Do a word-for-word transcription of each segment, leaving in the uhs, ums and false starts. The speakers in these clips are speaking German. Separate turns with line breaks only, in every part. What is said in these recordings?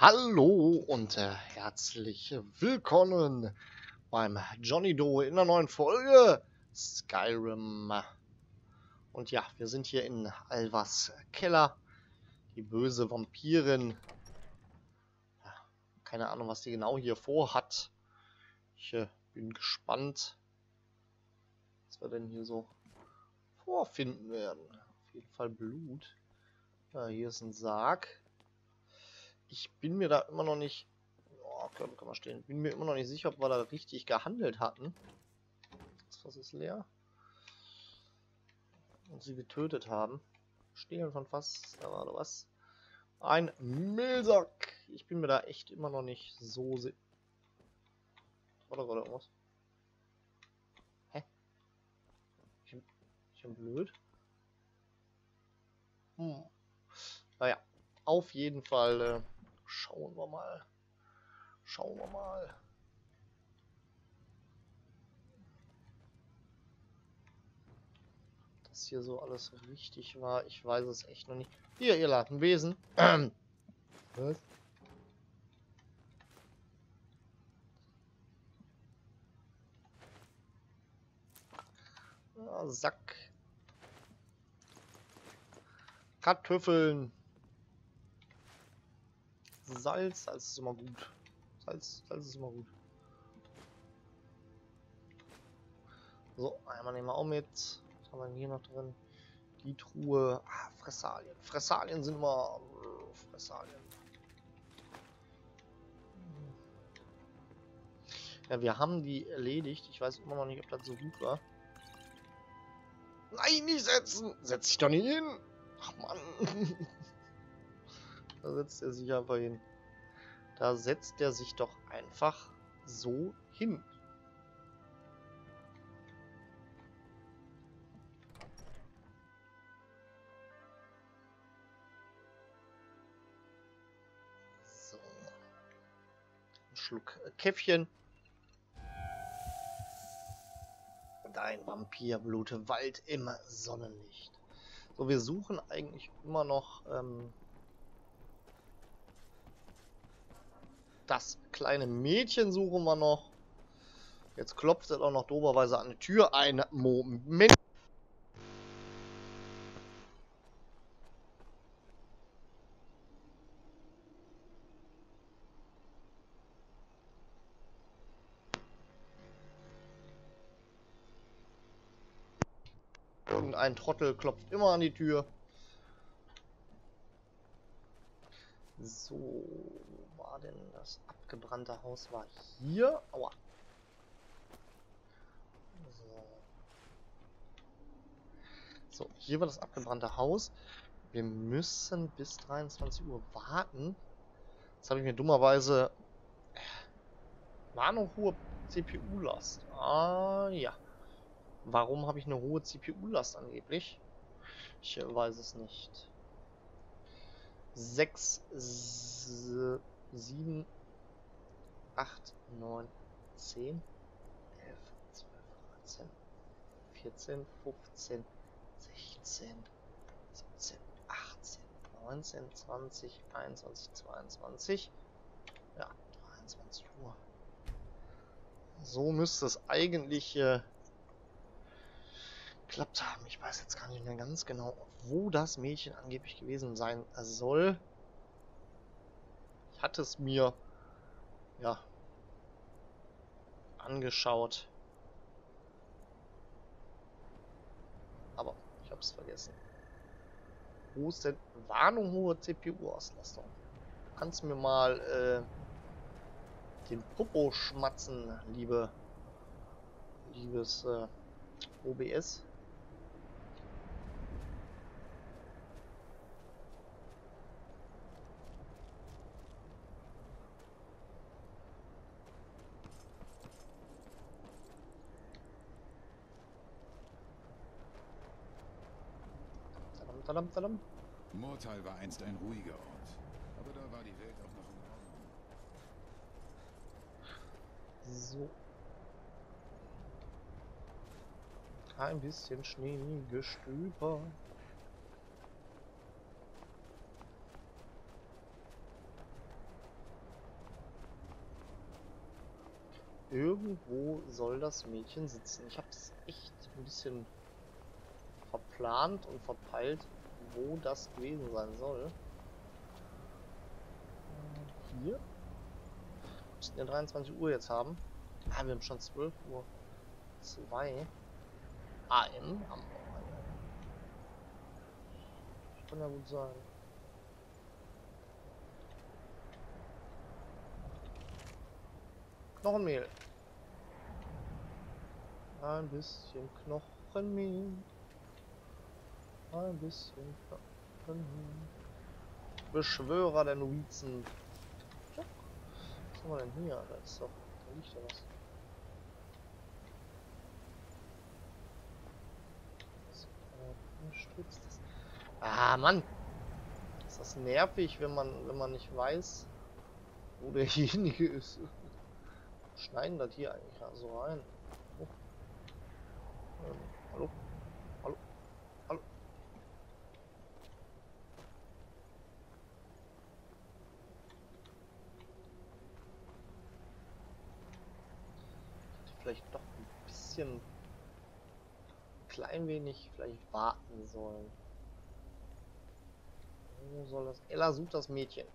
Hallo und äh, herzlich willkommen beim Johnny Doe in einer neuen Folge Skyrim. Und ja, wir sind hier in Alvas Keller. Die böse Vampirin. Ja, keine Ahnung, was die genau hier vorhat. Ich äh, bin gespannt, was wir denn hier so vorfinden werden. Auf jeden Fall Blut. Ja, hier ist ein Sarg. Ich bin mir da immer noch nicht... Oh, kann, kann man stehen. Bin mir immer noch nicht sicher, ob wir da richtig gehandelt hatten. Das Fass ist leer. Und sie getötet haben. Stehlen von Fass. Da war da was. Ein Müllsack. Ich bin mir da echt immer noch nicht so sicher. War da gerade irgendwas? Hä? Ich bin, ich bin blöd. Hm. Naja, auf jeden Fall äh, schauen wir mal. Schauen wir mal. Das hier so alles richtig war, ich weiß es echt noch nicht. Hier, ihr Ladenwesen. Was? Ja, Sack. Kartoffeln. Salz, Salz ist immer gut. Salz, Salz ist immer gut. So, einmal nehmen wir auch mit. Was haben wir denn hier noch drin? Die Truhe. Ah, Fressalien. Fressalien sind immer... Fressalien. Ja, wir haben die erledigt. Ich weiß immer noch nicht, ob das so gut war. Nein, nicht setzen! Setz dich doch nicht hin! Ach Mann! Da setzt er sich einfach hin. Da setzt er sich doch einfach so hin. So. Ein Schluck Käffchen. Dein Vampirblut wallt im Sonnenlicht. So, wir suchen eigentlich immer noch ähm, das kleine Mädchen suchen wir noch. Jetzt klopft es auch noch doberweise an die Tür. Ein Moment. Irgendein Trottel klopft immer an die Tür. So, wo war denn das abgebrannte Haus? War hier? Aua. So. So, hier war das abgebrannte Haus. Wir müssen bis dreiundzwanzig Uhr warten. Jetzt habe ich mir dummerweise... Warnung, hohe C P U-Last. Ah, ja. Warum habe ich eine hohe C P U-Last angeblich? Ich weiß es nicht. sechs, sieben, acht, neun, zehn, elf, zwölf, dreizehn, vierzehn, fünfzehn, sechzehn, siebzehn, achtzehn, neunzehn, zwanzig, einundzwanzig, zweiundzwanzig. Ja, dreiundzwanzig Uhr. So müsste es eigentlich äh, geklappt haben. Ich weiß jetzt gar nicht mehr ganz genau, wo das Mädchen angeblich gewesen sein soll. Ich hatte es mir ja angeschaut, aber ich habe es vergessen. Wo ist denn Warnung, hohe C P U-Auslastung? Du kannst mir mal äh, den Popo schmatzen, liebe liebes äh, O B S. Tadam, tadam.
Mortal war einst ein ruhiger Ort, aber da war die Welt auch noch in Ordnung.
So. Ein bisschen Schneegestöber. irgendwo soll das Mädchen sitzen. Ich habe es echt ein bisschen verplant und verpeilt, wo das gewesen sein soll. Hier. Wir müssten ja dreiundzwanzig Uhr jetzt haben. Ah, wir haben schon zwölf Uhr zwei A M am Wochenende. Das kann ja gut sein. Knochenmehl. Ein bisschen Knochenmehl. Ein bisschen Knochenmehl. Beschwörer der Novizen. Ja. Was haben wir denn hier? Da ist doch. Da liegt ja was. Stützt das. Ah, Mann! Ist das nervig, wenn man, wenn man nicht weiß, wo derjenige ist. Schneiden das hier eigentlich so rein. Oh. Ähm, hallo? Hallo? Hallo? Ich hätte vielleicht doch ein bisschen, klein wenig vielleicht warten sollen. Wo soll das? Ella sucht das Mädchen.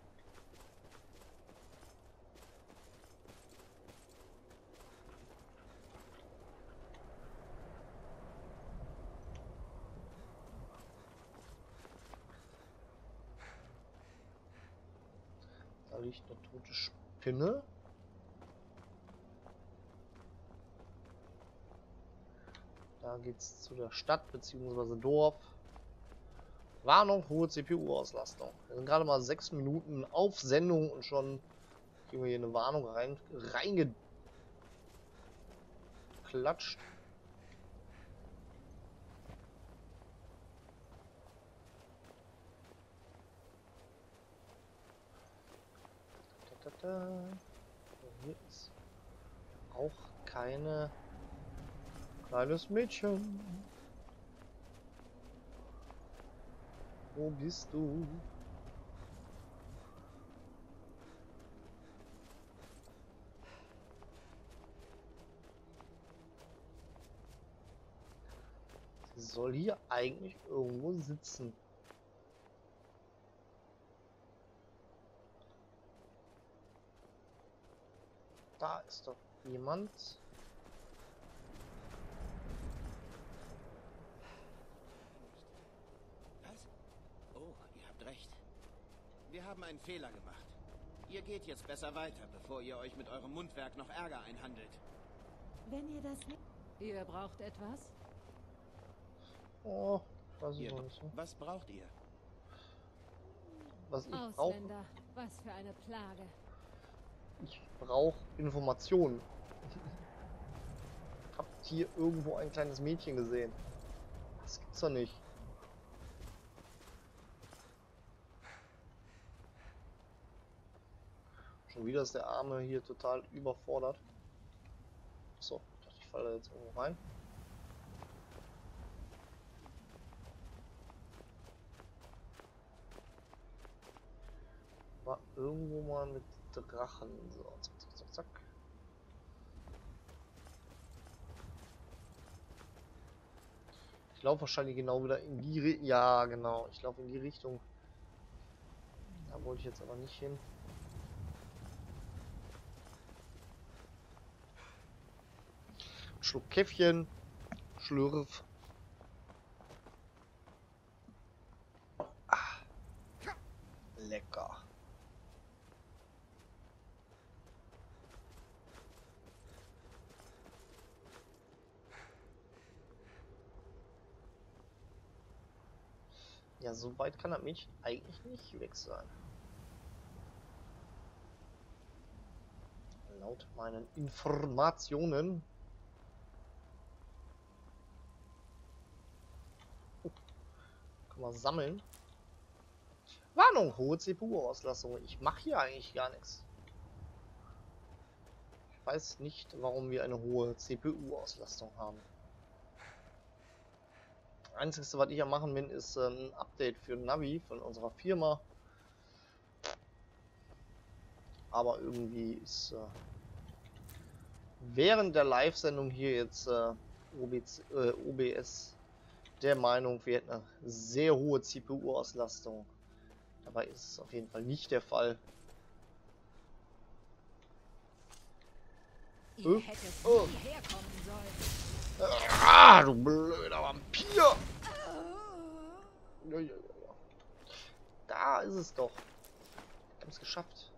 Da liegt eine tote Spinne. Da geht's zu der Stadt bzw. Dorf. Warnung, hohe C P U-Auslastung. Wir sind gerade mal sechs Minuten auf Sendung und schon kriegen wir hier eine Warnung rein, reingeklatscht. Da, da, da. Hier ist auch keine kleines Mädchen. Wo bist du? Sie soll hier eigentlich irgendwo sitzen. Da ist doch jemand.
Was? Oh, ihr habt recht. Wir haben einen Fehler gemacht. Ihr geht jetzt besser weiter, bevor ihr euch mit eurem Mundwerk noch Ärger einhandelt.
Wenn ihr das nicht... Ihr braucht etwas?
Oh, das ist
Ihr,
noch nicht so.
was braucht ihr?
Was ich brauche.
Ausländer, was für eine Plage.
Ich brauche Informationen. Habt hier irgendwo ein kleines Mädchen gesehen? Das gibt's doch nicht. Schon wieder ist der Arme hier total überfordert. So, ich dachte, ich falle jetzt irgendwo rein. War irgendwo mal mit Drachen. So, zack, zack, zack, zack. Ich laufe wahrscheinlich genau wieder in die Richtung. Ja, genau. Ich laufe in die Richtung. Da wollte ich jetzt aber nicht hin. Schluck Käffchen. Schlürf. Ah. Lecker. Ja, so weit kann das Mädchen eigentlich nicht weg sein. Laut meinen Informationen. Oh, kann man sammeln. Warnung, hohe C P U-Auslastung. Ich mache hier eigentlich gar nichts. Ich weiß nicht, warum wir eine hohe C P U-Auslastung haben. Einzige, was ich am machen bin, ist ein Update für Navi von unserer Firma. Aber irgendwie ist äh, während der Live-Sendung hier jetzt äh, O B C, äh, O B S der Meinung, wir hätten eine sehr hohe C P U-Auslastung. Dabei ist es auf jeden Fall nicht der Fall.
Ihr
Äh?
hättet
Oh.
nie herkommen sollen.
Ah, du blöder Vampir! Ja, ja, ja, ja. Da ist es doch. Wir haben es geschafft.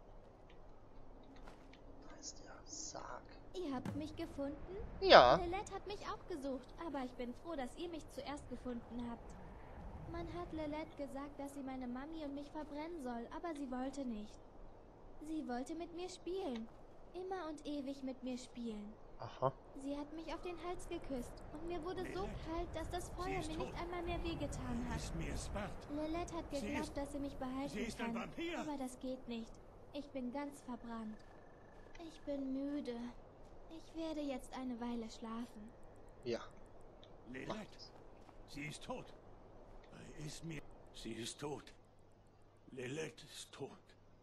Da ist der Sarg.
Ihr habt mich gefunden?
Ja.
Lilette hat mich auch gesucht, aber ich bin froh, dass ihr mich zuerst gefunden habt. Man hat Lilette gesagt, dass sie meine Mami und mich verbrennen soll, aber sie wollte nicht. Sie wollte mit mir spielen. Immer und ewig mit mir spielen.
Aha.
Sie hat mich auf den Hals geküsst und mir wurde so kalt, dass das Feuer mir nicht einmal mehr wehgetan hat.
Ist mir Spart.
Lilette hat
Sie
geglaubt,
ist-
dass sie mich behalten
sie ist ein
kann,
Vampir.
aber das geht nicht. Ich bin ganz verbrannt. Ich bin müde. Ich werde jetzt eine Weile schlafen.
Ja.
Lilette, sie ist tot. Ist mir... Sie ist tot. Lilette ist tot.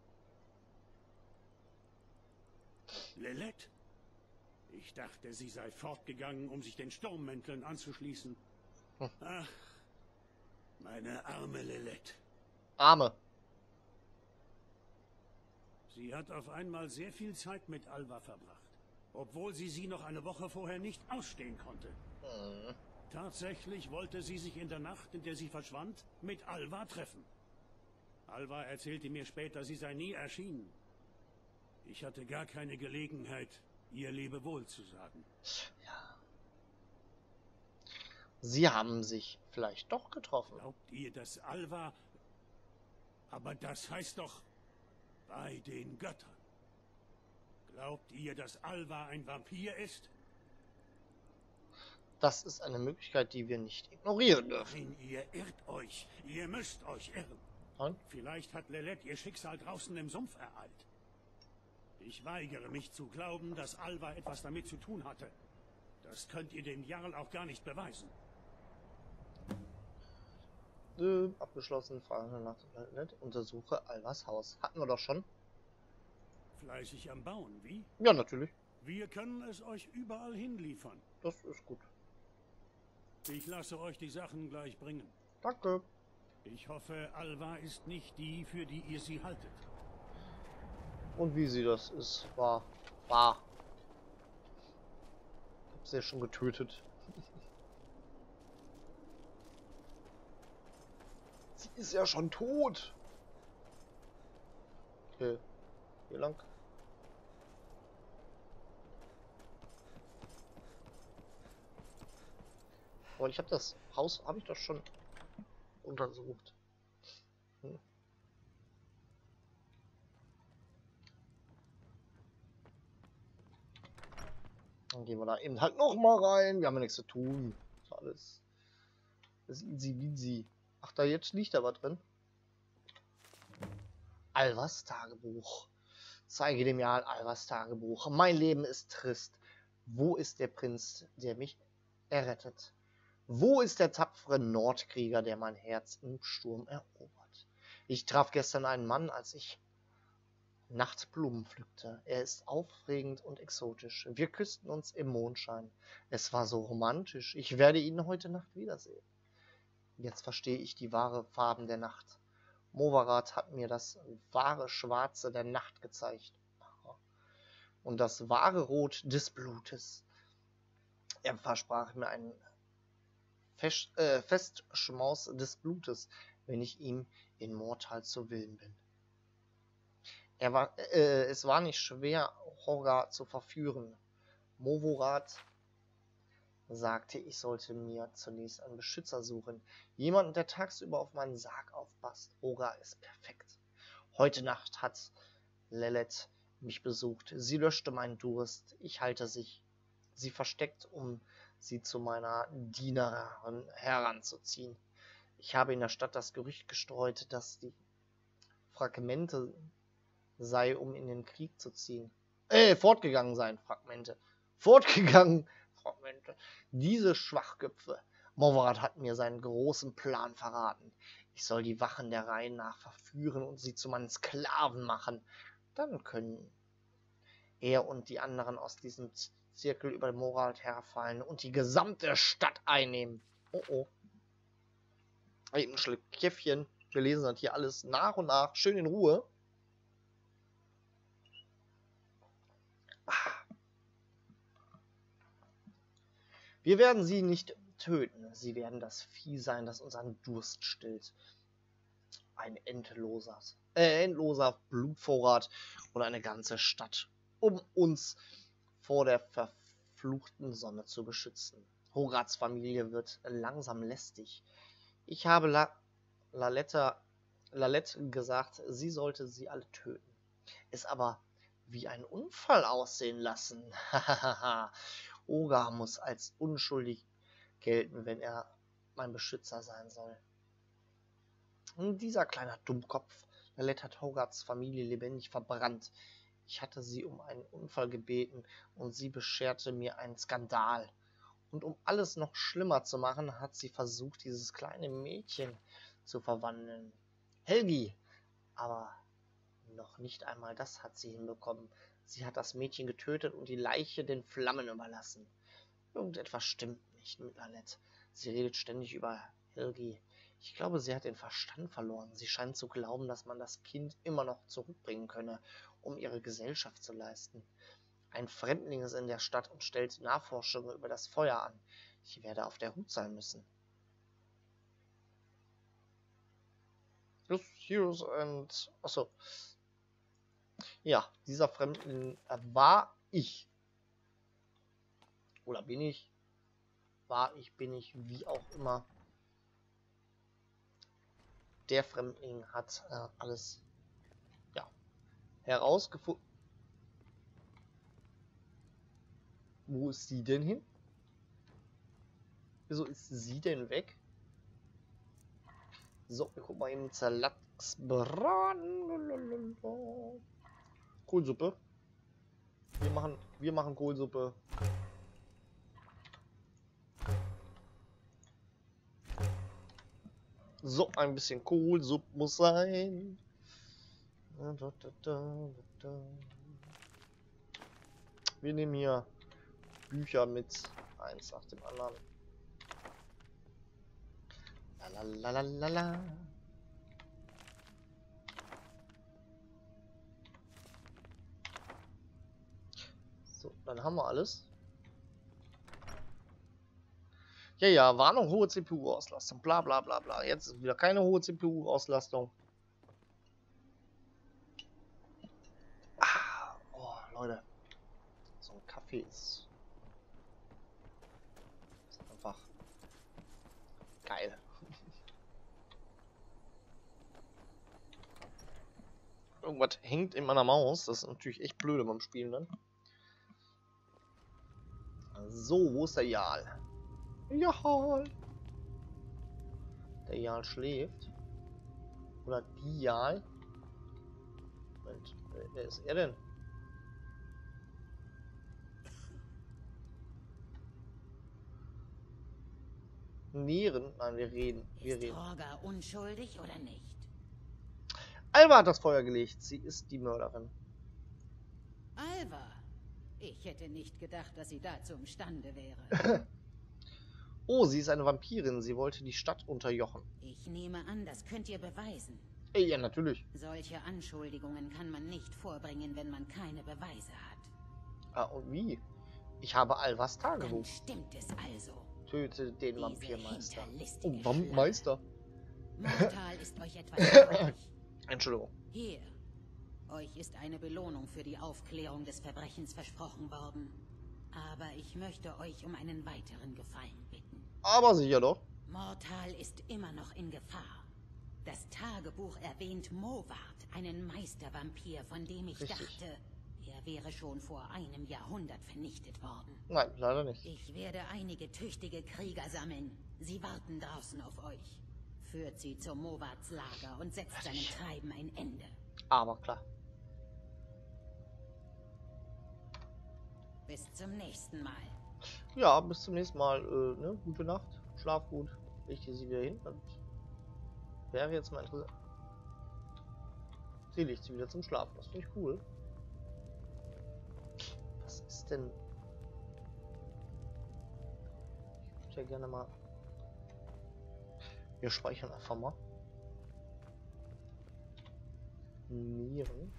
Lilette? Ich dachte, sie sei fortgegangen, um sich den Sturmmänteln anzuschließen.
Hm.
Ach, meine arme Lilette.
Arme.
Sie hat auf einmal sehr viel Zeit mit Alva verbracht, obwohl sie sie noch eine Woche vorher nicht ausstehen konnte.
Hm.
Tatsächlich wollte sie sich in der Nacht, in der sie verschwand, mit Alva treffen. Alva erzählte mir später, sie sei nie erschienen. Ich hatte gar keine Gelegenheit, ihr Lebewohl zu sagen.
Ja. Sie haben sich vielleicht doch getroffen.
Glaubt ihr, dass Alva... Aber das heißt doch... bei den Göttern. Glaubt ihr, dass Alva ein Vampir ist?
Das ist eine Möglichkeit, die wir nicht ignorieren dürfen.
Nein, ihr irrt euch. Ihr müsst euch irren.
Nein?
Vielleicht hat Lilette ihr Schicksal draußen im Sumpf ereilt. Ich weigere mich zu glauben, dass Alva etwas damit zu tun hatte. Das könnt ihr dem Jarl auch gar nicht beweisen.
Äh, abgeschlossen. Frage nach Internet. Untersuche Alvas Haus. Hatten wir doch schon.
Fleißig am Bauen, wie?
Ja, natürlich.
Wir können es euch überall hinliefern.
Das ist gut.
Ich lasse euch die Sachen gleich bringen.
Danke.
Ich hoffe, Alva ist nicht die, für die ihr sie haltet.
Und wie sie das ist, war. War. Ich hab sie ja schon getötet. Sie ist ja schon tot. Okay. Hier lang. Aber ich habe das Haus, habe ich doch schon untersucht. Hm. Dann gehen wir da eben halt noch mal rein. Wir haben ja nichts zu tun. Das ist alles. Das ist easy easy. Ach, da jetzt liegt da was drin. Alvas Tagebuch. Zeige dem Jarl Alvas Tagebuch. Mein Leben ist trist. Wo ist der Prinz, der mich errettet? Wo ist der tapfere Nordkrieger, der mein Herz im Sturm erobert? Ich traf gestern einen Mann, als ich Nachtblumen pflückte. Er ist aufregend und exotisch. Wir küssten uns im Mondschein. Es war so romantisch. Ich werde ihn heute Nacht wiedersehen. Jetzt verstehe ich die wahre Farben der Nacht. Movarat hat mir das wahre Schwarze der Nacht gezeigt. Und das wahre Rot des Blutes. Er versprach mir einen Fest, äh, Festschmaus des Blutes, wenn ich ihm in Mortal zu Willen bin. Er war, äh, es war nicht schwer, Horga zu verführen. Movorat sagte, ich sollte mir zunächst einen Beschützer suchen. Jemanden, der tagsüber auf meinen Sarg aufpasst. Horga ist perfekt. Heute Nacht hat Lilette mich besucht. Sie löschte meinen Durst. Ich halte sich, sie versteckt, um sie zu meiner Dienerin heranzuziehen. Ich habe in der Stadt das Gerücht gestreut, dass die Fragmente sei, um in den Krieg zu ziehen. Äh, fortgegangen seien, Fragmente. Fortgegangen, Fragmente. Diese Schwachköpfe. Movarat hat mir seinen großen Plan verraten. Ich soll die Wachen der Reihen nach verführen und sie zu meinen Sklaven machen. Dann können er und die anderen aus diesem Zirkel über Moralt herfallen und die gesamte Stadt einnehmen. Oh oh. Eben ein Schluck Käffchen. Wir lesen das hier alles nach und nach. Schön in Ruhe. Wir werden sie nicht töten. Sie werden das Vieh sein, das unseren Durst stillt. Ein endloser, äh, endloser Blutvorrat und eine ganze Stadt, um uns vor der verfluchten Sonne zu beschützen. Hogwarts Familie wird langsam lästig. Ich habe La Laletta, Lalette gesagt, sie sollte sie alle töten. Es aber wie ein Unfall aussehen lassen. Oga muss als unschuldig gelten, wenn er mein Beschützer sein soll. Und dieser kleine Dummkopf, Lalette hat Hogwarts Familie lebendig verbrannt. Ich hatte sie um einen Unfall gebeten und sie bescherte mir einen Skandal. Und um alles noch schlimmer zu machen, hat sie versucht, dieses kleine Mädchen zu verwandeln. Helgi! Aber noch nicht einmal das hat sie hinbekommen. Sie hat das Mädchen getötet und die Leiche den Flammen überlassen. Irgendetwas stimmt nicht mit Lalette. Sie redet ständig über Helgi. Ich glaube, sie hat den Verstand verloren. Sie scheint zu glauben, dass man das Kind immer noch zurückbringen könne, um ihre Gesellschaft zu leisten. Ein Fremdling ist in der Stadt und stellt Nachforschungen über das Feuer an. Ich werde auf der Hut sein müssen. Just Heroes and... Achso. Ja, dieser Fremdling war ich. Oder bin ich? War ich, bin ich, wie auch immer. Der Fremdling hat äh, alles ja, herausgefunden. Wo ist sie denn hin? Wieso ist sie denn weg? So, wir gucken mal eben Zerlachsbraten. Kohlsuppe. Wir machen, wir machen Kohlsuppe. So, ein bisschen Kohlsuppe muss sein. Wir nehmen hier Bücher mit, eins nach dem anderen. Lalalala. So, dann haben wir alles. Ja, ja, war noch hohe C P U-Auslastung, bla bla bla bla. Jetzt ist wieder keine hohe C P U-Auslastung. Ah, oh, Leute. So ein Kaffee ist, ist einfach geil. Irgendwas hängt in meiner Maus. Das ist natürlich echt blöde beim Spielen dann. So, wo ist der Jarl? Jarl! Der Jarl schläft. Oder die Jarl. Moment, wer ist er denn? Nähren? Nein, wir reden. Wir
ist
reden.
Holga unschuldig oder nicht?
Alva hat das Feuer gelegt. Sie ist die Mörderin.
Alva? Ich hätte nicht gedacht, dass sie dazu imstande wäre.
Oh, sie ist eine Vampirin. Sie wollte die Stadt unterjochen.
Ich nehme an, das könnt ihr beweisen.
Ey, ja, natürlich.
Solche Anschuldigungen kann man nicht vorbringen, wenn man keine Beweise hat.
Ah, und wie? Ich habe Alvas
Dann
Tagebuch.
stimmt es also.
Töte den
Diese
Vampirmeister.
hinterlistige
Oh, Vampirmeister.
Mortal ist euch etwas schuldig.
Entschuldigung.
Hier. Euch ist eine Belohnung für die Aufklärung des Verbrechens versprochen worden. Aber ich möchte euch um einen weiteren Gefallen bitten.
Aber sicher doch.
Mortal ist immer noch in Gefahr. Das Tagebuch erwähnt Mowart, einen Meistervampir, von dem ich
Richtig.
dachte, er wäre schon vor einem Jahrhundert vernichtet worden.
Nein, leider nicht.
Ich werde einige tüchtige Krieger sammeln. Sie warten draußen auf euch. Führt sie zu Mowarts Lager und setzt seinem Treiben ein Ende.
Aber klar.
Bis zum nächsten Mal.
Ja, bis zum nächsten Mal. Äh, ne? Gute Nacht. Schlaf gut. Richte sie wieder hin. Und wäre jetzt mal interessant. Sie legt sie wieder zum Schlafen. Das finde ich cool. Was ist denn? Ich würde ja gerne mal. Wir speichern einfach mal. Nieren.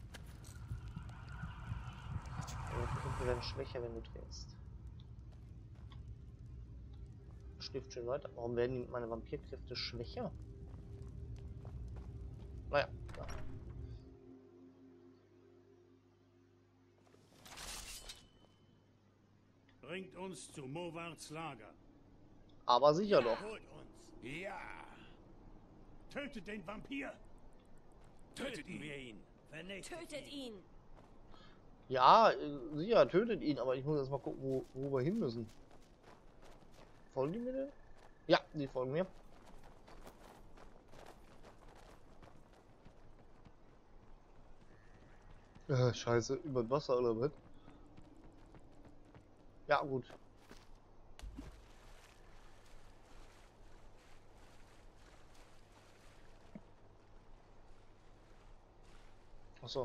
Wir werden schwächer, wenn du drehst. Stift schon weiter. Warum werden meine Vampirkräfte schwächer? Naja, klar.
Bringt uns zu Mowarts Lager.
Aber sicher doch.
Holt uns.
Ja!
Tötet den Vampir.
Tötet ihn!
wir ihn.
Tötet ihn!
Ja, äh, sicher, tötet ihn, aber ich muss erst mal gucken, wo, wo wir hin müssen. Folgen die mir denn? Ja, die folgen mir. Äh, scheiße, über das Wasser oder was? Ja, gut. Ach so.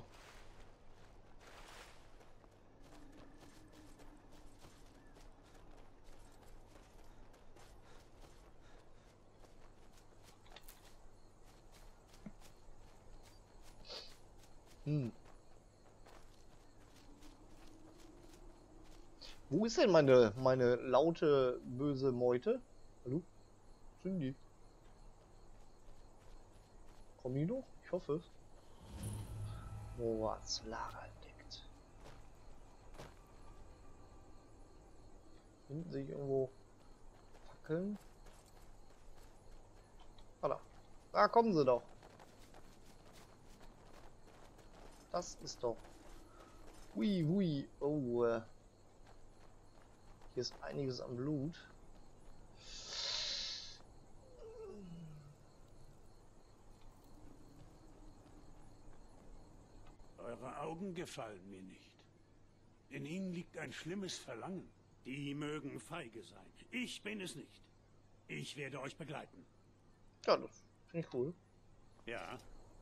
Hm. Wo ist denn meine, meine laute, böse Meute? Hallo? Sind die? Kommen die noch? Ich hoffe es. Mowarts Lager entdeckt. Finden sich irgendwo Fackeln? Ah, da. Da kommen sie doch. Das ist doch. Hui, hui. Oh, äh. Hier ist einiges an Blut.
Eure Augen gefallen mir nicht. In ihnen liegt ein schlimmes Verlangen. Die mögen feige sein. Ich bin es nicht. Ich werde euch begleiten.
Ja, das finde ich cool.
Ja.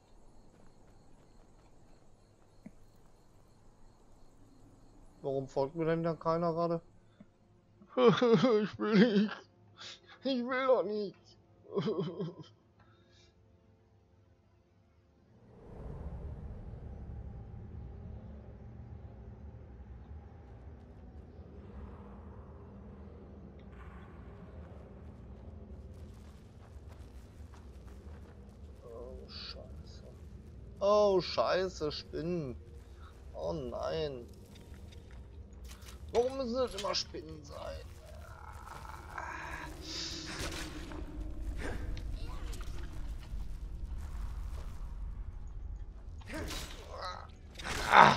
Warum folgt mir denn da keiner gerade? Ich will nicht. Ich will doch nicht. Oh, Scheiße. Oh, Scheiße, Spinnen. Oh nein. Warum müssen es immer Spinnen sein? Ah.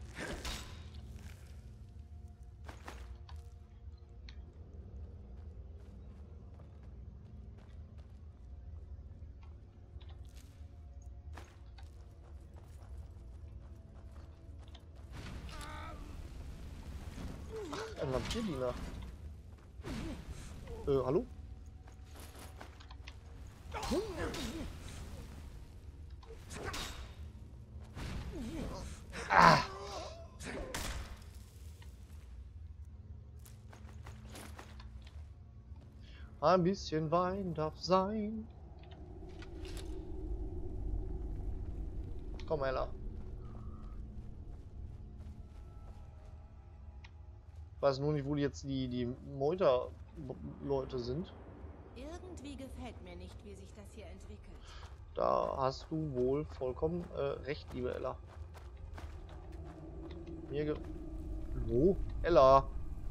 Ein Vampirdiener. Äh, hallo? Hm? Ah. Ein bisschen Wein darf sein. Komm, Ella. Ich weiß nur nicht, wo jetzt die, die Meuter-Leute sind.
Irgendwie gefällt mir nicht, wie sich das hier entwickelt.
Da hast du wohl vollkommen äh, recht, liebe Ella. Mir ge... Wo? Ella!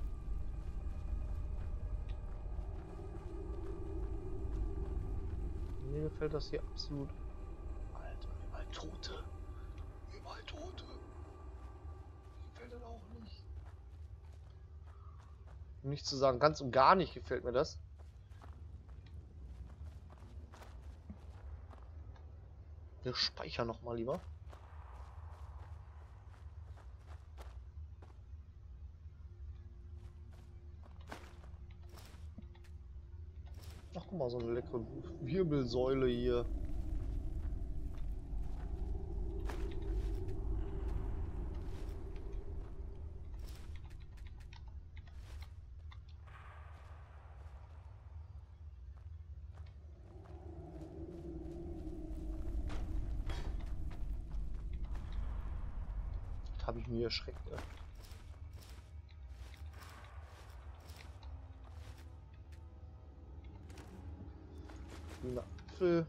Mir gefällt das hier absolut. Alter, überall Tote. Überall Tote. Mir gefällt das auch nicht. Um nicht zu sagen, ganz und gar nicht gefällt mir das. Wir speichern noch mal lieber. Ach, guck mal, so eine leckere Wirbelsäule hier. habe ich mir erschreckt. Ja. Grüner Apfel.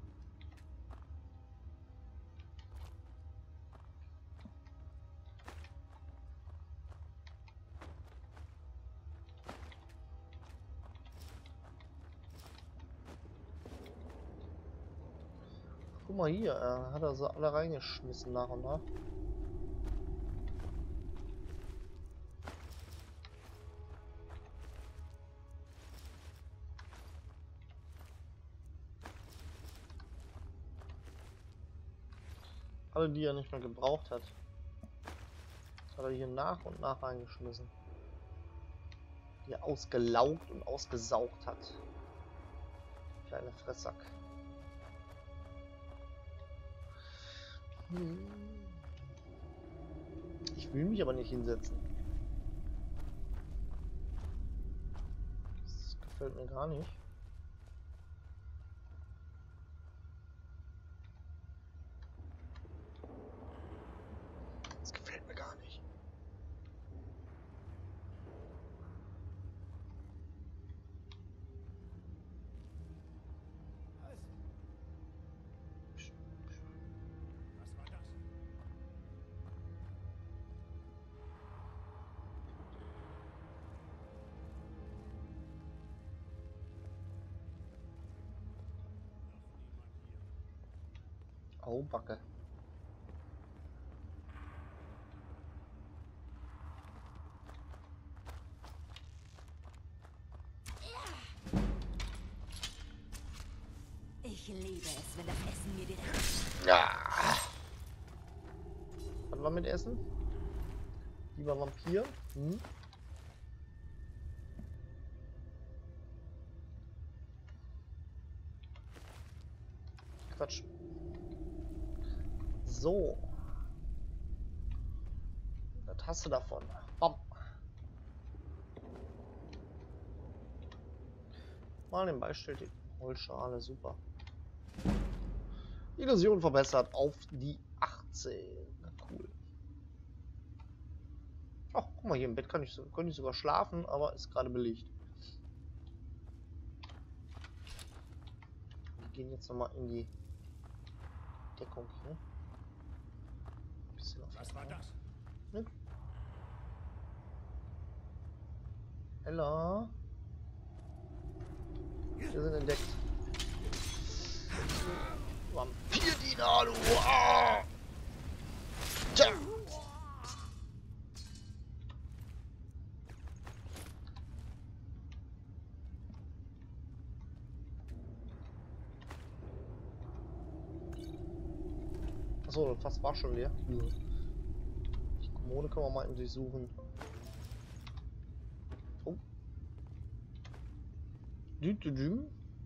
Guck mal hier, er hat er so alle reingeschmissen nach und nach. Alle, die er nicht mehr gebraucht hat, hat er hier nach und nach reingeschmissen. Die er ausgelaugt und ausgesaugt hat. Kleine Fressack. Ich will mich aber nicht hinsetzen. Das gefällt mir gar nicht. Das gefällt mir gar nicht. Oh, Backe.
Ich liebe es, wenn das Essen mir direkt...
Ja. Was war mit Essen? Lieber Vampir? Hm? Quatsch. So. Was hast du davon? Bam. Mal den Beistellt die Holzschale, super. Illusion verbessert auf die achtzehn. Cool. Ach, guck mal, hier im Bett kann ich, so, kann ich sogar schlafen, aber ist gerade belegt. Wir gehen jetzt nochmal in die Deckung hier.
Was war das?
Ne? Ella. Wir sind entdeckt. Vampir-Diener, du! Ah! Tja! Achso, das Fass war schon leer. Ja. Die Kommode können wir mal eben durchsuchen. Oh. Düdüdüm.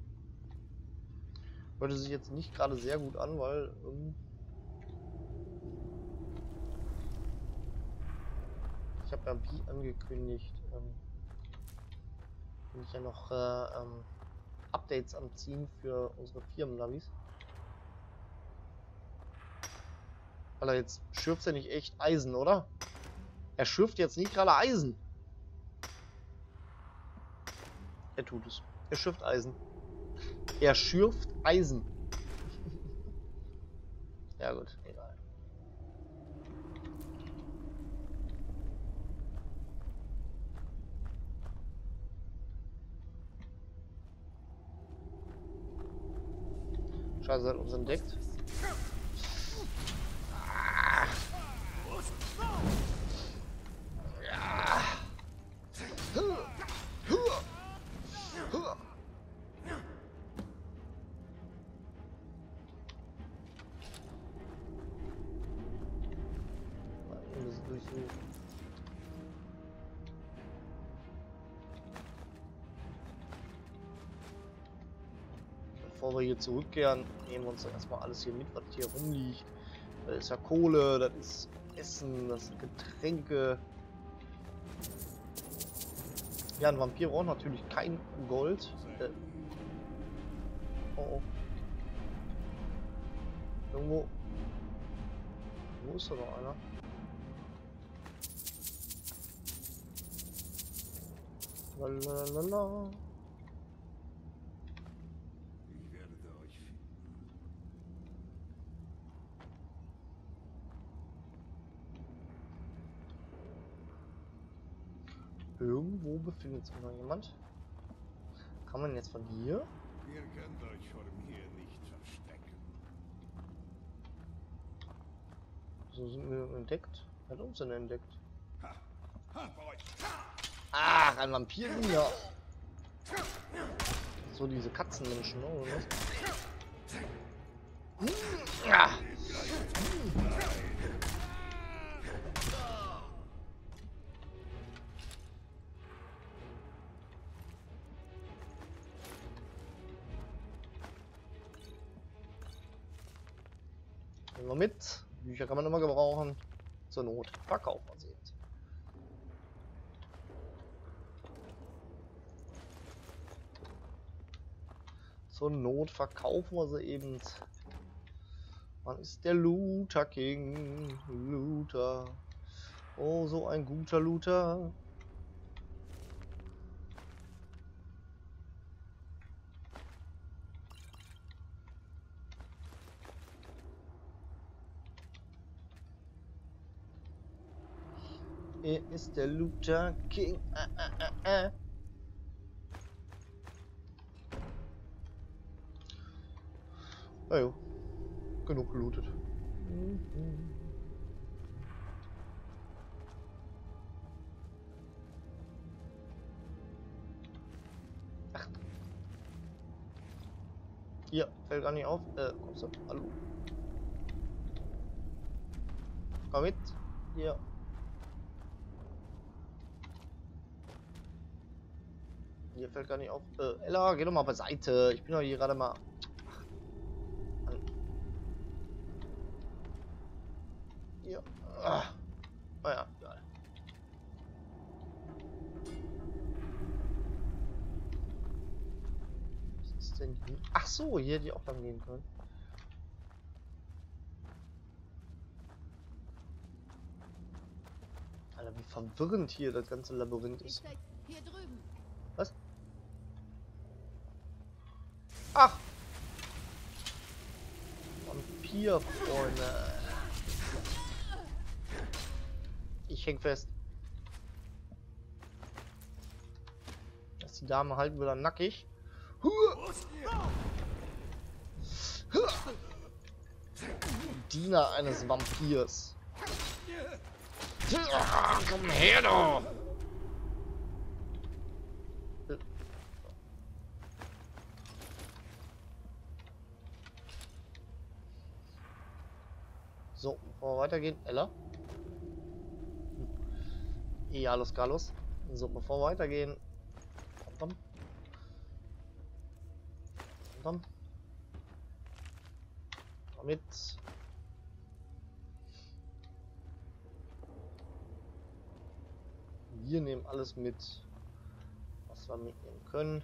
Hörte sich jetzt nicht gerade sehr gut an, weil ähm, ich habe ja wie angekündigt, ähm, bin ich ja noch äh, ähm, Updates am Ziehen für unsere Firmennavis. Weil er jetzt schürft er nicht echt Eisen, oder? Er schürft jetzt nicht gerade Eisen. Er tut es. Er schürft Eisen. Er schürft Eisen. Ja gut, egal. Scheiße, hat uns entdeckt. Ah. Ja. Bevor wir hier zurückkehren, nehmen wir uns dann erstmal alles hier mit, was hier rumliegt. Das ist ja Kohle, das ist Essen, das sind Getränke. Ja, ein Vampir braucht natürlich kein Gold. Äh oh, oh. Irgendwo. Wo ist da noch einer? Lalalala.
Ich werde euch finden.
Irgendwo befindet sich noch jemand. Kann man jetzt von hier?
Ihr könnt euch vor mir nicht verstecken.
So sind wir entdeckt. Wer hat uns denn entdeckt?
Ha! Hab euch!
Ach, ein Vampir hier. So diese Katzenmenschen, ne, oder was? Ah. Nehmen wir mit. Bücher kann man immer gebrauchen. Zur Not verkaufen wir sie jetzt. Zur Not verkaufen wir sie eben. Man ist der Looter King. Looter. Oh, so ein guter Looter. Er ist der Looter King. Ah, ah, ah, ah. Na jo, genug gelootet. Mhm. Ach. Hier, fällt gar nicht auf. Äh, kommst du? Hallo. Komm mit. Hier. Hier fällt gar nicht auf. Äh, Ella, geh doch mal beiseite. Ich bin doch hier gerade mal. Hier. Ah. Naja, egal. Was ist denn hier? Ach so, hier hätte ich auch lang gehen können. Alter, wie verwirrend hier das ganze Labyrinth ist.
Hier drüben.
Was? Ach! Vampirfreunde. Ich häng fest. Lass die Dame halten wieder nackig. Diener eines Vampirs. Komm her, du! So, bevor wir weitergehen, Ella. Ja, los, Carlos. So, bevor wir weitergehen. Komm, komm. Komm, komm. Mit. Wir nehmen alles mit, was wir mitnehmen können.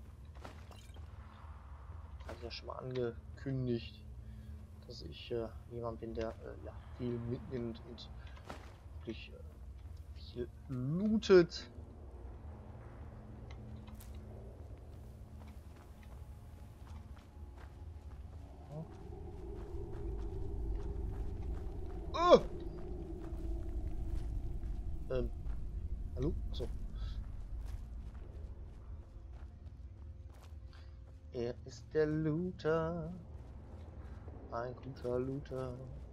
Habe ich ja schon mal angekündigt, dass ich äh, jemand bin, der äh, ja, viel mitnimmt und wirklich äh, viel lootet. Oh! Ähm, hallo? Achso. Er ist der Looter. Ein guter Looter.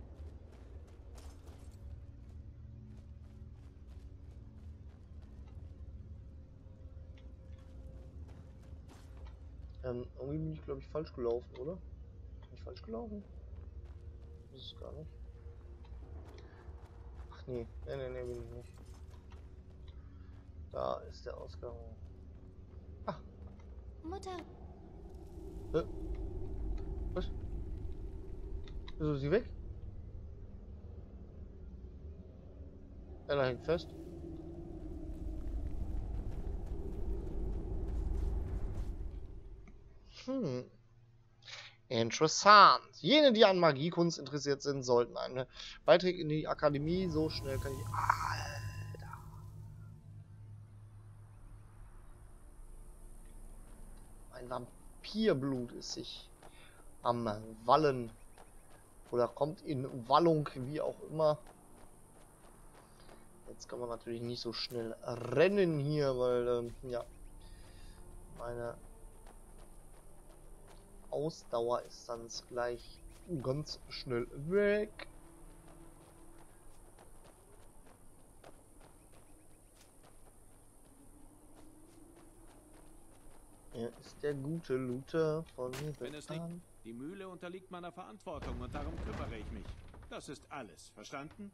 Ähm, irgendwie bin ich, glaube ich, falsch gelaufen, oder? Bin ich falsch gelaufen? Das ist es gar nicht. Ach nee, nee, nee, nee, bin ich nicht. Da ist der Ausgang. Ah.
Mutter,
Hä? Was? Wieso ist sie weg? Ella hängt fest. Hm. Interessant. Jene, die an Magiekunst interessiert sind, sollten einen Beitrag in die Akademie so schnell kann ich. Alter. ein Vampirblut ist sich am Wallen oder kommt in Wallung, wie auch immer. Jetzt kann man natürlich nicht so schnell rennen hier, weil ähm, ja meine Ausdauer ist dann gleich ganz schnell weg. Er ist der gute Luther von
Wenn es liegt, die Mühle unterliegt meiner Verantwortung und darum kümmere ich mich. Das ist alles, verstanden?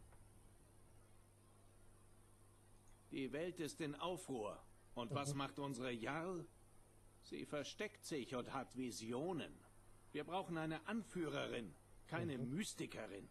Die Welt ist in Aufruhr. Und mhm. was macht unsere Jarl? Sie versteckt sich und hat Visionen. Wir brauchen eine Anführerin, keine mhm. Mystikerin.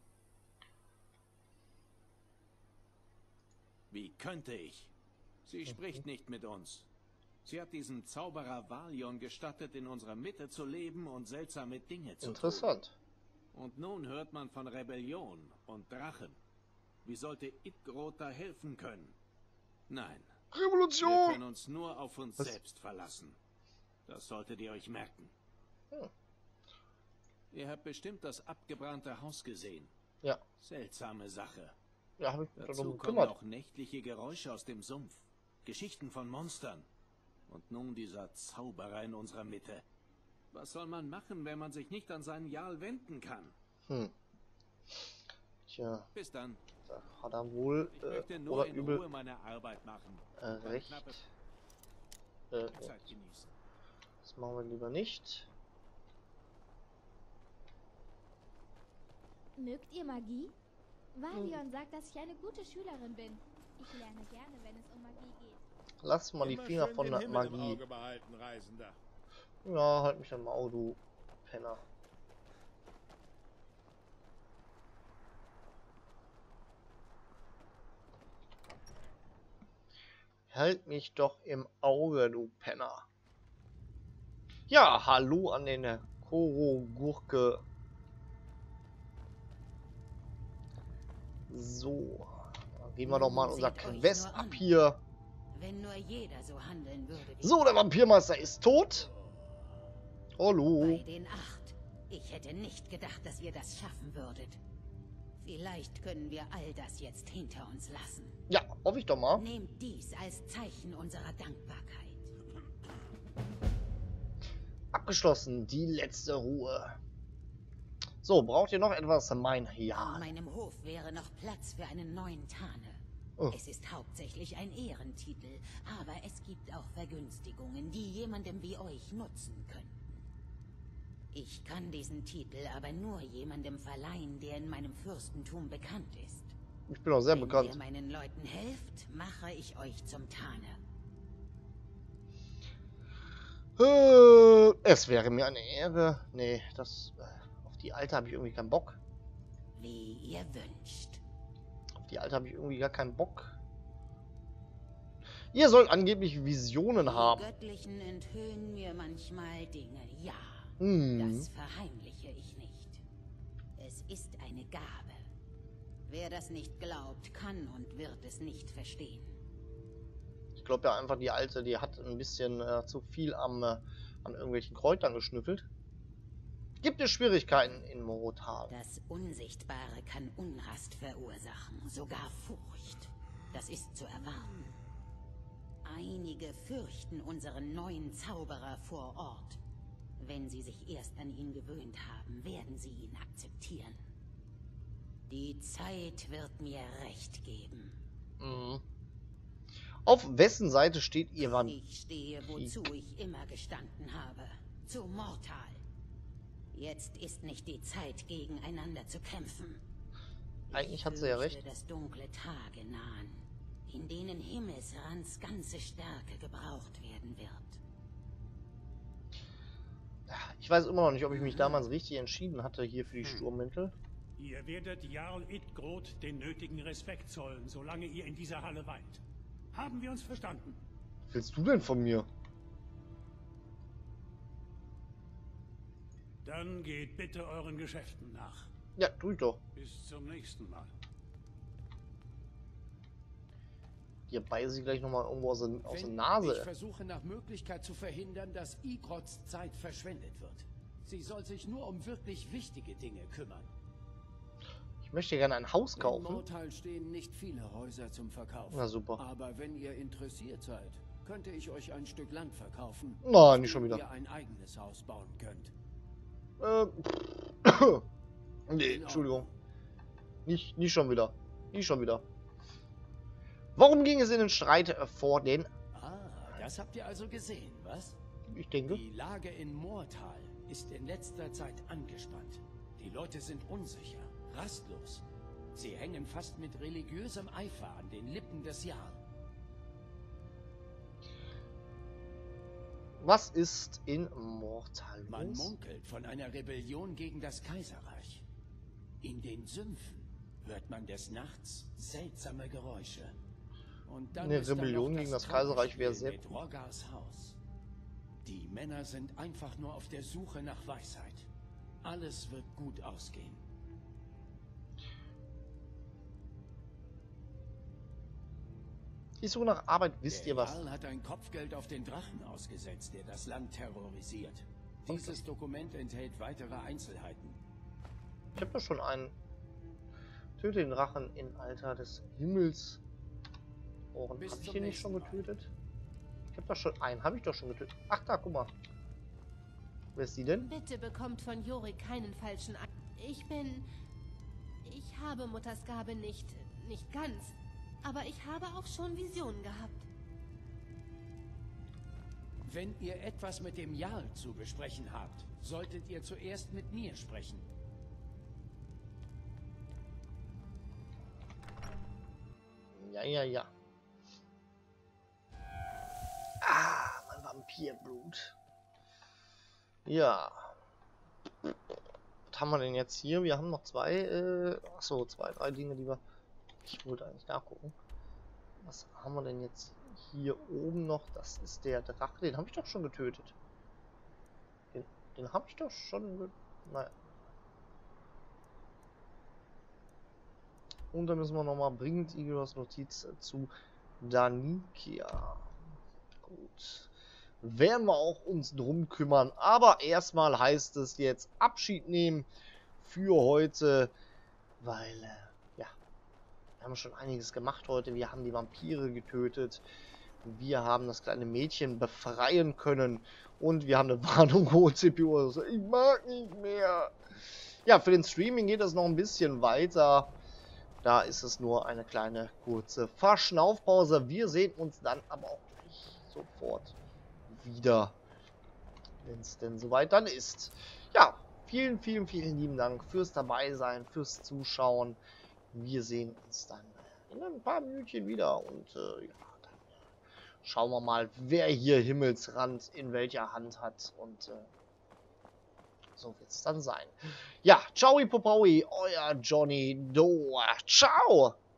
Wie könnte ich? Sie mhm. spricht nicht mit uns. Sie hat diesem Zauberer Valion gestattet, in unserer Mitte zu leben und seltsame Dinge zu
Interessant.
tun. Und nun hört man von Rebellion und Drachen. Wie sollte Idgrod da helfen können? Nein.
Revolution!
Wir können uns nur auf uns
Was?
selbst verlassen. Das solltet ihr euch merken.
Hm.
Ihr habt bestimmt das abgebrannte Haus gesehen.
Ja.
Seltsame Sache.
Ja, habe ich mich
Dazu
darum
kommen
gekümmert.
auch nächtliche Geräusche aus dem Sumpf. Geschichten von Monstern. Und nun dieser Zauberer in unserer Mitte. Was soll man machen, wenn man sich nicht an seinen Jarl wenden kann?
Hm. Tja,
Bis dann.
da hat er wohl
Ich möchte
äh,
nur
oder
in
übel
Ruhe meine Arbeit machen.
äh, recht.
Knappe
Äh,
Zeit genießen.
das machen wir lieber nicht.
Mögt ihr Magie? Valion sagt, dass ich eine gute Schülerin bin. Ich lerne gerne, wenn es um Magie geht.
Lass mal die
Immer
Finger
schön
von
den
der
Himmel im
Magie.
Auge behalten, Reisender.
Ja, halt mich am Maul, du Penner. Halt mich doch im Auge, du Penner. Ja, hallo an den Koro-Gurke. So, dann gehen wir doch mal unser Quest ab hier.
Wenn nur jeder so handeln würde wie
So, der Vampirmeister ist tot. Hallo.
bei den acht. Ich hätte nicht gedacht, dass ihr das schaffen würdet. Vielleicht können wir all das jetzt hinter uns lassen.
Ja, hoffe ich doch mal.
Nehmt dies als Zeichen unserer Dankbarkeit.
Abgeschlossen, die letzte Ruhe. So, braucht ihr noch etwas? Mein
An
Ja.
meinem Hof wäre noch Platz für einen neuen Tane.
Oh.
Es ist hauptsächlich ein Ehrentitel, aber es gibt auch Vergünstigungen, die jemandem wie euch nutzen könnten. Ich kann diesen Titel aber nur jemandem verleihen, der in meinem Fürstentum bekannt ist.
Ich bin auch sehr
Wenn
bekannt.
ihr meinen Leuten helft, mache ich euch zum Tane.
Äh, es wäre mir eine Ehre. Nee, das. äh, Auf die Alte habe ich irgendwie keinen Bock.
Wie ihr wünscht.
Auf die Alte habe ich irgendwie gar keinen Bock. Ihr sollt angeblich Visionen
Die
haben.
Göttlichen enthüllen mir manchmal Dinge, ja.
Hm.
Das verheimliche ich nicht. Es ist eine Gabe. Wer das nicht glaubt, kann und wird es nicht verstehen.
Ich glaube ja einfach, die Alte, die hat ein bisschen äh, zu viel am, äh, an irgendwelchen Kräutern geschnüffelt. Gibt es Schwierigkeiten in Morotal?
Das Unsichtbare kann Unrast verursachen, sogar Furcht. Das ist zu erwarten. Einige fürchten unseren neuen Zauberer vor Ort. Wenn sie sich erst an ihn gewöhnt haben, werden sie ihn akzeptieren. Die Zeit wird mir recht geben.
Mhm. Auf wessen Seite steht ihr, Vampir?
Ich stehe, wozu ich immer gestanden habe. Zu Mortal. Jetzt ist nicht die Zeit, gegeneinander zu kämpfen.
Eigentlich hat sie ja recht.
Ich fürchte, dass dunkle Tage nahen, in denen Himmelsrands ganze Stärke gebraucht werden wird.
Ich weiß immer noch nicht, ob ich mich damals richtig entschieden hatte hier für die Sturmmäntel.
Ihr werdet Jarl Idgrod den nötigen Respekt zollen, solange ihr in dieser Halle weilt. Haben wir uns verstanden?
Was willst du denn von mir?
Dann geht bitte euren Geschäften nach.
Ja, tu ich doch.
Bis zum nächsten Mal.
Dir beiße ich gleich nochmal irgendwo aus, der, aus der
Wenn
Nase.
Ich versuche nach Möglichkeit zu verhindern, dass Igrots Zeit verschwendet wird. Sie soll sich nur um wirklich wichtige Dinge kümmern.
Ich möchte gerne ein Haus kaufen.
In Mortal stehen nicht viele Häuser zum Verkauf.
Na super.
Aber wenn ihr interessiert seid, könnte ich euch ein Stück Land verkaufen.
Nein, nicht schon wieder.
Ihr ein eigenes Haus bauen könnt.
Ähm. Nee, Entschuldigung. Nicht, nicht schon wieder. Nicht schon wieder. Warum ging es in den Streit äh, vor den...
Ah, das habt ihr also gesehen, was?
Ich denke.
Die Lage in Mortal ist in letzter Zeit angespannt. Die Leute sind unsicher, rastlos. Sie hängen fast mit religiösem Eifer an den Lippen des Jarl.
Was ist in Mortal
Man
los?
munkelt von einer Rebellion gegen das Kaiserreich. In den Sümpfen hört man des Nachts seltsame Geräusche. Und dann
Eine
ist da
Rebellion
noch
gegen das Kaiserreich wäre sehr
mit Rogars Haus. Die Männer sind einfach nur auf der Suche nach Weisheit. Alles wird gut ausgehen.
Ich suche nach Arbeit, wisst ihr
Der
was?
Jarl hat ein Kopfgeld auf den Drachen ausgesetzt, der das Land terrorisiert. Dieses Dokument enthält weitere Einzelheiten.
Ich habe doch schon einen. Töte den Drachen in Alter des Himmels. Ohren.
Bis
Habe ich
zum
den nicht schon
nächsten Mal.
getötet? Ich habe doch schon einen. Habe ich doch schon getötet. Ach da, guck mal. Wer ist die denn?
Bitte bekommt von Yorick keinen falschen An... Ich bin... Ich habe Mutters Gabe nicht... nicht ganz. Aber ich habe auch schon Visionen gehabt.
Wenn ihr etwas mit dem Jarl zu besprechen habt, solltet ihr zuerst mit mir sprechen.
Ja, ja, ja. Ah, mein Vampirblut. Ja. Was haben wir denn jetzt hier? Wir haben noch zwei, äh, achso, zwei, drei Dinge, die wir... Ich wollte eigentlich nachgucken. Was haben wir denn jetzt hier oben noch? Das ist der Drache. Den habe ich doch schon getötet. Den, den habe ich doch schon... Ge naja. Und dann müssen wir nochmal bringend Igors Notiz zu Danikia. Gut. Werden wir auch uns drum kümmern. Aber erstmal heißt es jetzt Abschied nehmen für heute. Weil, äh, ja, wir haben schon einiges gemacht heute. Wir haben die Vampire getötet. Wir haben das kleine Mädchen befreien können. Und wir haben eine Warnung hohe C P U. Also, ich mag nicht mehr. Ja, für den Streaming geht es noch ein bisschen weiter. Da ist es nur eine kleine kurze Verschnaufpause. Wir sehen uns dann aber auch gleich sofort wieder, wenn es denn soweit dann ist. Ja, vielen, vielen, vielen lieben Dank fürs Dabeisein, fürs Zuschauen. Wir sehen uns dann in ein paar Minütchen wieder und äh, ja, dann schauen wir mal, wer hier Himmelsrand in welcher Hand hat und äh, so wird es dann sein. Ja, ciao, Popaui, euer Johnny Doe. Ciao!